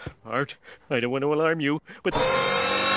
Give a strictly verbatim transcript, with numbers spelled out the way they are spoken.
Bart, I don't want to alarm you, but